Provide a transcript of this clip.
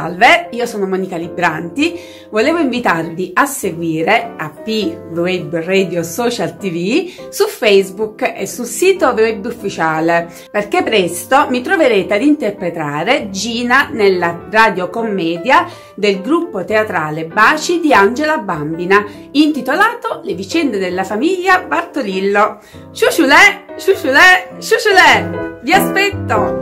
Salve, io sono Monica Libranti, volevo invitarvi a seguire AP Web Radio Social TV su Facebook e sul sito web ufficiale, perché presto mi troverete ad interpretare Gina nella radiocommedia del gruppo teatrale Baci di Angela Bambina, intitolato Le vicende della famiglia Bartolillo. Ciuciulè, ciuciulè, ciuciulè! Vi aspetto!